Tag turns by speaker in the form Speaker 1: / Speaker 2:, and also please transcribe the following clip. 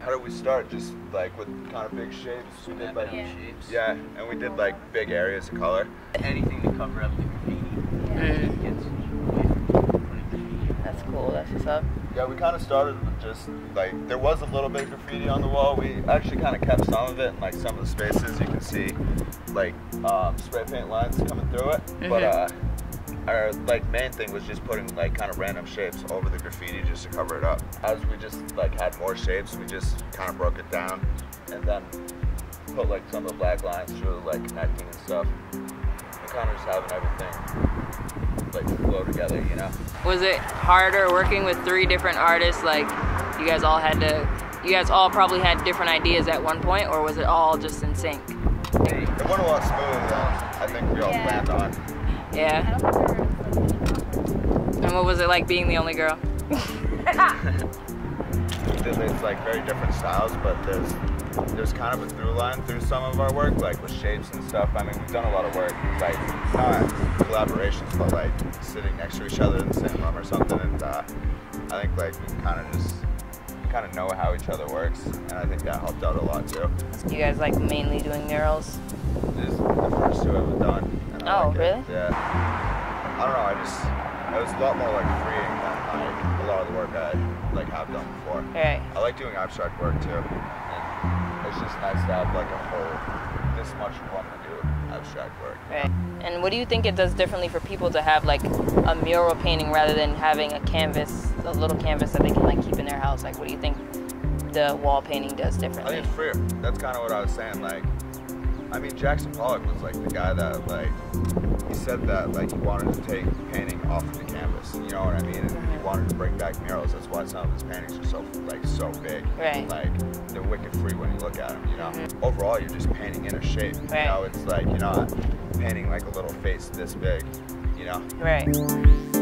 Speaker 1: How did we start? Just like with kind of big shapes. We did like
Speaker 2: shapes.
Speaker 1: Yeah, and we did like big areas of color.
Speaker 2: Anything to cover up the graffiti.
Speaker 3: That's cool. That's what's up.
Speaker 1: Yeah, we kind of started with just like there was a little bit of graffiti on the wall. We actually kind of kept some of it, and like some of the spaces you can see like spray paint lines coming through it. But our like main thing was just putting like kind of random shapes over the graffiti just to cover it up. As we just like had more shapes, we just kind of broke it down and then put like some of the black lines through like connecting and stuff. And kind of just having everything like flow together, you know.
Speaker 3: Was it harder working with 3 different artists? Like you guys all probably had different ideas at one point, or was it all just in sync?
Speaker 1: It went a lot smoother than I think we all planned on.
Speaker 3: Yeah. And what was it like being the only girl?
Speaker 1: It's like very different styles, but there's kind of a through line through some of our work, like with shapes and stuff. I mean, we've done a lot of work, like not collaborations, but like sitting next to each other in the same room or something. And I think like we kind of know how each other works, and I think that helped out a lot too.
Speaker 3: You guys like mainly doing murals?
Speaker 1: This is the first 2 I've done.
Speaker 3: Oh,
Speaker 1: like
Speaker 3: really?
Speaker 1: Yeah. I don't know. It was a lot more like freeing than like a lot of the work I like have done before.
Speaker 3: Right.
Speaker 1: I like doing abstract work too. And it's just nice to have like a whole this much fun to do abstract work.
Speaker 3: Right. And what do you think it does differently for people to have like a mural painting rather than having a canvas, a little canvas that they can like keep in their house? Like, what do you think the wall painting does differently?
Speaker 1: I think it's freer. That's kind of what I was saying. Like, I mean, Jackson Pollock was like the guy that like, he said that like he wanted to take painting off of the canvas, you know what I mean? And he wanted to bring back murals. That's why some of his paintings are so big.
Speaker 3: Right.
Speaker 1: Like they're wicked free when you look at them, you know? Overall, you're just painting in a shape.
Speaker 3: Right.
Speaker 1: You know, it's like you're not painting like a little face this big, you know?
Speaker 3: Right.